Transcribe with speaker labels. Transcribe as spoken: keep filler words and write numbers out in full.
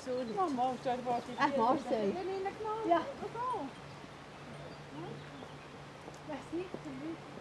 Speaker 1: gesund.
Speaker 2: Mama, stell dir vor, die
Speaker 3: Ach, Marcel.
Speaker 2: Ja.
Speaker 3: Ja.
Speaker 2: So. Was nicht?